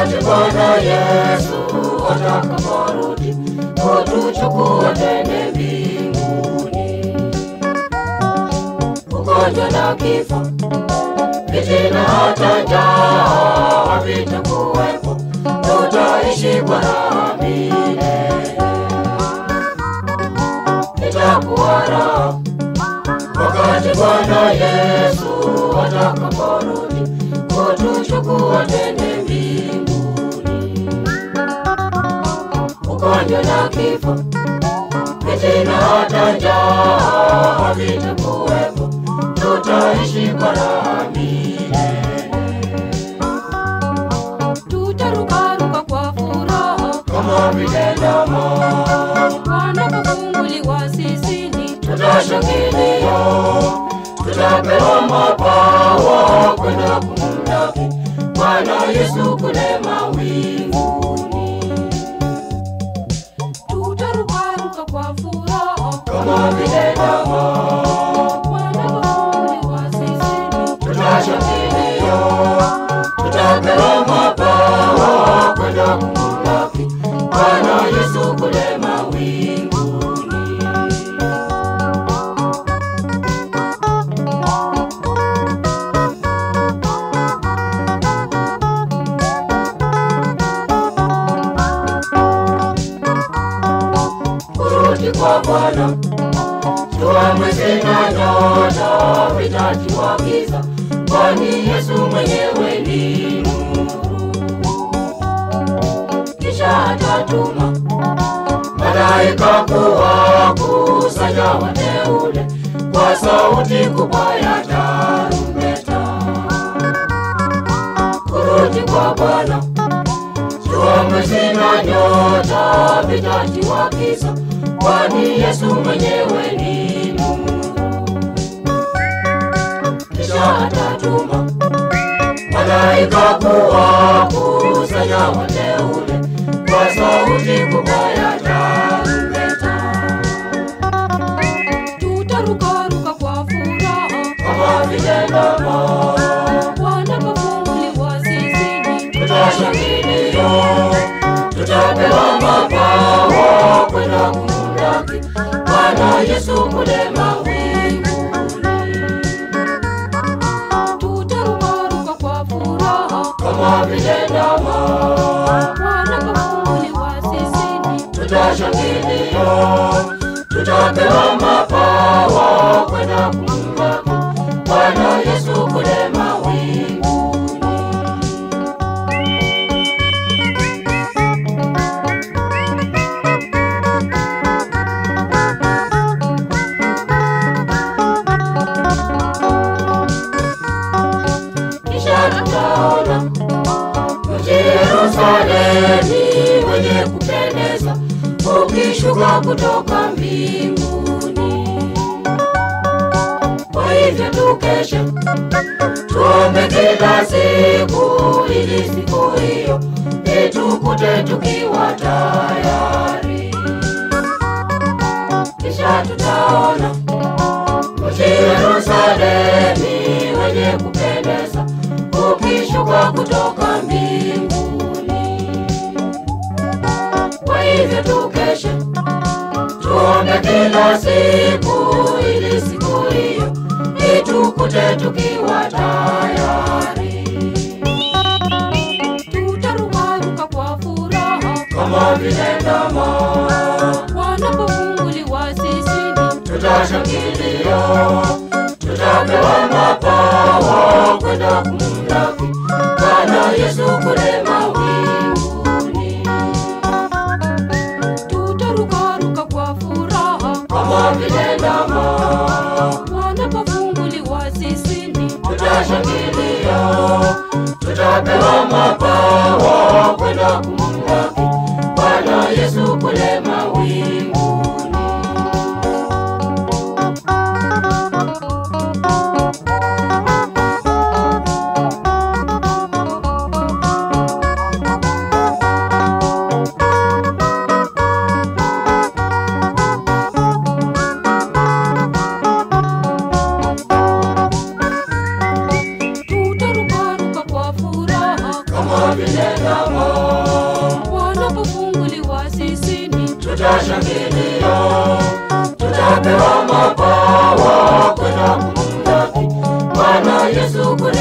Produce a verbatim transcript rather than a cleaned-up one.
wakati Bwana Yesu atakaporudi kutuchukua twende mbinguni. Ugonjwa na kifo, fitina hata njaa havitakuwepo, tutaishi kwa raha milele. Itakuwa raha wakati Bwana Yesu atakaporudi kutuchukua twende mbinguni. Ugonjwa na kifo, fitina hata njaa havitakuwepo, tutaishi kwa raha milele. Tutarukaruka kwa furaha kama vile ndama wanapofunguliwa zizini. Tutashangilia, tutapewa mabawa kwenda kumlaki Bwana Yesu kule mawinguni. Tutarukaruka kwa furaha kama vile ndama wanapofunguliwa zizini. Tutashangilia, tutapewa mabawa kwenda kumlaki Bwana Yesu kule mawinguni. Kurudi kwa Bwana, jua, mwezi na nyota vitatiwa giza, kwani Yesu mwenyewe ni nuru. Kisha atatuma malaika kuwakusanya wateule kwa sauti kubwa ya tarumbeta. Kurudi kwa Bwana, jua, mwezi na nyota vitatiwa giza, kwani Yesu mwenyewe ni nuru. Kisha atatuma malaika kuwakusanya wateule kwa sauti kubwa ya tarumbeta. Tutarukaruka kwa furaha kama vile ndama wanapofunguliwa zizini. Tutashangilia, tutapewa mabawa kwenda kumlaki Bwana Yesu kule mawinguni. Tutarukaruka kwa furaha kama vile ndama wanapofunguliwa zizini. Tutashangilia, tutapewa mabawa kwenda kumlaki Bwana Yesu kule mawinguni. Kisha tutaona mji Yerusalemu wenye kupendeza ukishuka kutoka mbinguni. Kwa hivyo tukeshe, tuombe kila siku ili siku hiyo itukute tukiwa tayari. Kisha tutaona mji Yerusalemu wenye kupendeza ukishuka kutoka mbinguni. Kwa hivyo tukeshe, tuombe kila siku ili siku hiyo itukute tukiwa tayari. Tutarukaruka kwa furaha kama vile ndama wanapofunguliwa zizini. Tutashangilia, tutapewa mabawa kwenda kumlaki Bwana Yesu kule mawinguni. Tutarukaruka kwa furaha kama vile ndama wanapofunguliwa zizini. Tutashangilia, tutapewa mabawa kwenda kumlaki Bwana Yesu kule mawinguni. tutashangilia, tutapewa mabawa kwenda kumlaki Bwana Yesu.